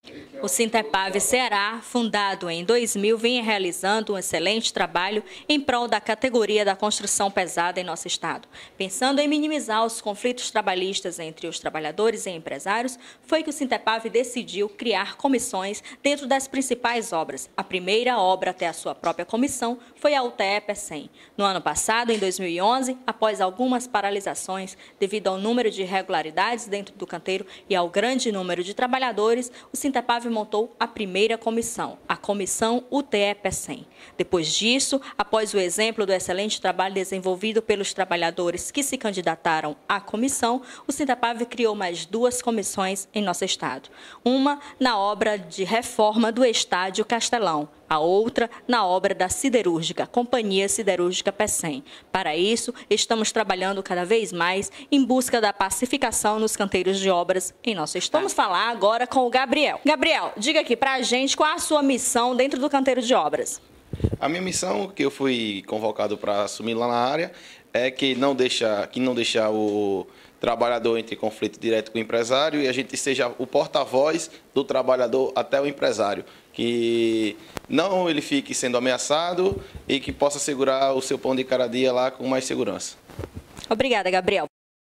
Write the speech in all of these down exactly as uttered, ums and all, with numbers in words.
O Sintepave Ceará, fundado em dois mil, vem realizando um excelente trabalho em prol da categoria da construção pesada em nosso estado. Pensando em minimizar os conflitos trabalhistas entre os trabalhadores e empresários, foi que o Sintepave decidiu criar comissões dentro das principais obras. A primeira obra a ter a sua própria comissão foi a U T E Pecém. No ano passado, em dois mil e onze, após algumas paralisações devido ao número de irregularidades dentro do canteiro e ao grande número de trabalhadores, o Sintepave montou a primeira comissão, a Comissão U T E Pecém. Depois disso, após o exemplo do excelente trabalho desenvolvido pelos trabalhadores que se candidataram à comissão, o Sintepave criou mais duas comissões em nosso estado. Uma na obra de reforma do Estádio Castelão, a outra na obra da siderúrgica, Companhia Siderúrgica Pecém. Para isso, estamos trabalhando cada vez mais em busca da pacificação nos canteiros de obras em nosso estado. Vamos falar agora com o Gabriel. Gabriel, diga aqui para a gente qual a sua missão dentro do canteiro de obras. A minha missão, que eu fui convocado para assumir lá na área, é que não deixar, que não deixar o trabalhador entre conflito direto com o empresário e a gente seja o porta-voz do trabalhador até o empresário, que não ele fique sendo ameaçado e que possa segurar o seu pão de cada dia lá com mais segurança. Obrigada, Gabriel.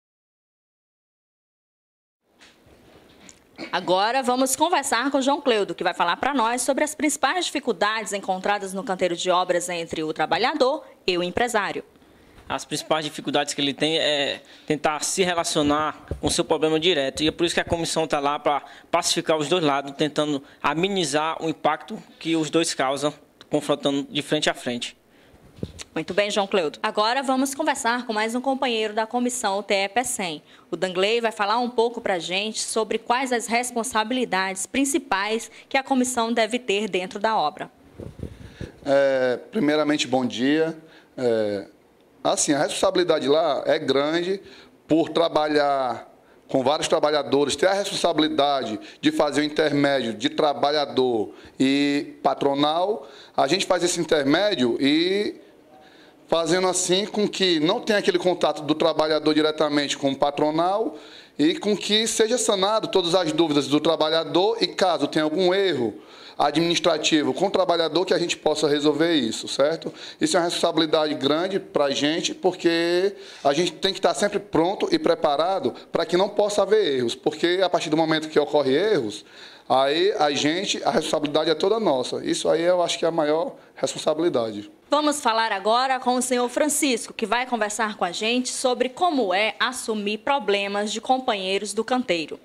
Agora vamos conversar com o João Cleudo, que vai falar para nós sobre as principais dificuldades encontradas no canteiro de obras entre o trabalhador e o empresário. As principais dificuldades que ele tem é tentar se relacionar com o seu problema direto. E é por isso que a comissão está lá para pacificar os dois lados, tentando amenizar o impacto que os dois causam, confrontando de frente a frente. Muito bem, João Cleudo. Agora vamos conversar com mais um companheiro da comissão U T E Pecém. O Dangley vai falar um pouco para a gente sobre quais as responsabilidades principais que a comissão deve ter dentro da obra. É, primeiramente, bom dia. É... Assim, a responsabilidade lá é grande por trabalhar com vários trabalhadores, ter a responsabilidade de fazer o intermédio de trabalhador e patronal. A gente faz esse intermédio e fazendo assim com que não tenha aquele contato do trabalhador diretamente com o patronal e com que seja sanado todas as dúvidas do trabalhador e caso tenha algum erro administrativo com o trabalhador, que a gente possa resolver isso, certo? Isso é uma responsabilidade grande para a gente, porque a gente tem que estar sempre pronto e preparado para que não possa haver erros, porque a partir do momento que ocorre erros, aí a gente, a responsabilidade é toda nossa. Isso aí eu acho que é a maior responsabilidade. Vamos falar agora com o senhor Francisco, que vai conversar com a gente sobre como é assumir problemas de companheiros do canteiro.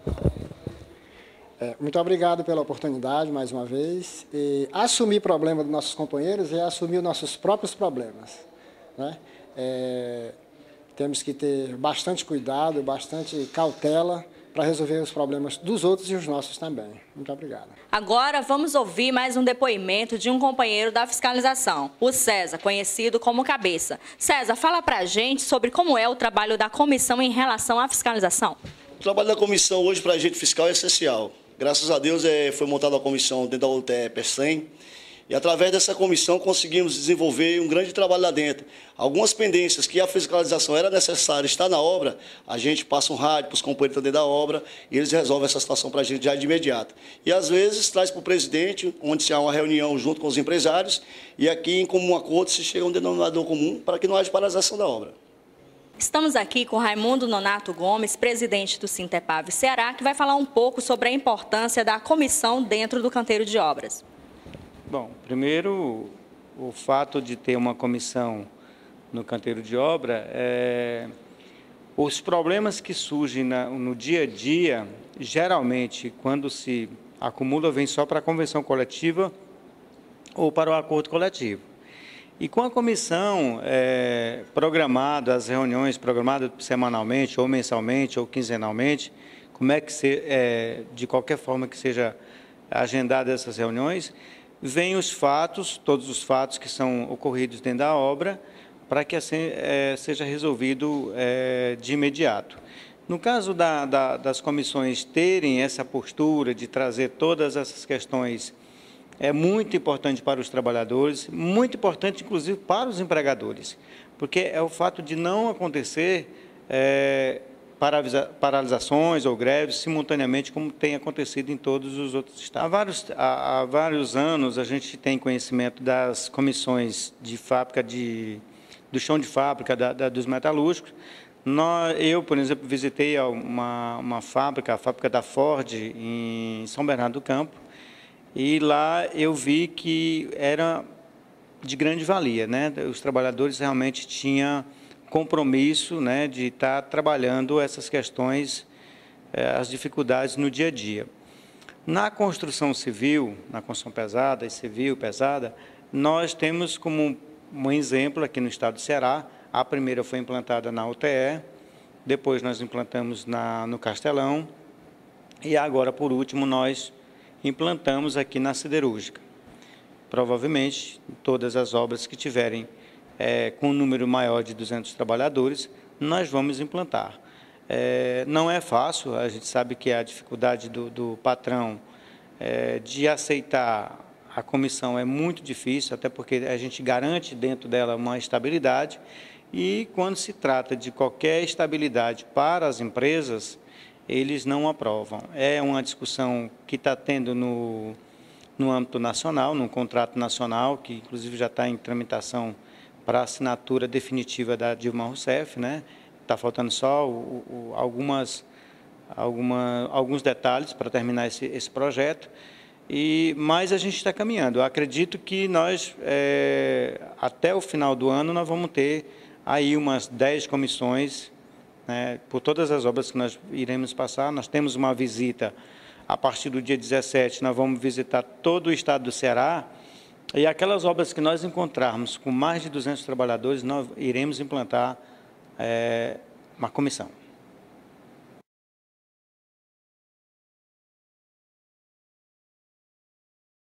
É, muito obrigado pela oportunidade, mais uma vez. E assumir problema dos nossos companheiros é assumir os nossos próprios problemas, né? É, temos que ter bastante cuidado, bastante cautela para resolver os problemas dos outros e os nossos também. Muito obrigado. Agora vamos ouvir mais um depoimento de um companheiro da fiscalização, o César, conhecido como Cabeça. César, fala para a gente sobre como é o trabalho da comissão em relação à fiscalização. O trabalho da comissão hoje para a agente fiscal é essencial. Graças a Deus é, foi montada a comissão dentro da U T E Pecém e através dessa comissão conseguimos desenvolver um grande trabalho lá dentro. Algumas pendências que a fiscalização era necessária estar na obra, a gente passa um rádio para os companheiros dentro da obra e eles resolvem essa situação para a gente já de imediato. E às vezes traz para o presidente, onde se há uma reunião junto com os empresários e aqui em comum acordo se chega a um denominador comum para que não haja paralisação da obra. Estamos aqui com Raimundo Nonato Gomes, presidente do Sintepave Ceará, que vai falar um pouco sobre a importância da comissão dentro do canteiro de obras. Bom, primeiro, o fato de ter uma comissão no canteiro de obra, é, os problemas que surgem na, no dia a dia, geralmente, quando se acumula, vem só para a convenção coletiva ou para o acordo coletivo. E com a comissão é, programada, as reuniões programadas semanalmente, ou mensalmente, ou quinzenalmente, como é que, se, é, de qualquer forma que seja agendadas essas reuniões, vêm os fatos, todos os fatos que são ocorridos dentro da obra, para que assim é, seja resolvido é, de imediato. No caso da, da, das comissões terem essa postura de trazer todas essas questões, é muito importante para os trabalhadores, muito importante, inclusive, para os empregadores, porque é o fato de não acontecer é, paralisa, paralisações ou greves simultaneamente, como tem acontecido em todos os outros estados. Há vários, há, há vários anos a gente tem conhecimento das comissões de fábrica, de, do chão de fábrica da, da, dos metalúrgicos. Nós, eu, por exemplo, visitei uma, uma fábrica, a fábrica da Ford, em São Bernardo do Campo, e lá eu vi que era de grande valia, né? Os trabalhadores realmente tinham compromisso, né, de estar trabalhando essas questões, eh, as dificuldades no dia a dia. Na construção civil, na construção pesada e civil pesada, nós temos como um exemplo aqui no estado do Ceará, a primeira foi implantada na U T E, depois nós implantamos na, no Castelão e agora, por último, nós implantamos aqui na siderúrgica. Provavelmente, todas as obras que tiverem É, com um número maior de duzentos trabalhadores, nós vamos implantar. É, não é fácil, a gente sabe que a dificuldade do, do patrão é, de aceitar a comissão é muito difícil, até porque a gente garante dentro dela uma estabilidade, e quando se trata de qualquer estabilidade para as empresas, eles não aprovam. É uma discussão que está tendo no, no âmbito nacional, num contrato nacional, que inclusive já está em tramitação para a assinatura definitiva da Dilma Rousseff, né? Está faltando só o, o, algumas, alguma, alguns detalhes para terminar esse, esse projeto, e, mas a gente está caminhando. Eu acredito que nós, é, até o final do ano, nós vamos ter aí umas dez comissões, né, por todas as obras que nós iremos passar. Nós temos uma visita, a partir do dia dezessete, nós vamos visitar todo o estado do Ceará. E aquelas obras que nós encontrarmos com mais de duzentos trabalhadores, nós iremos implantar é, uma comissão.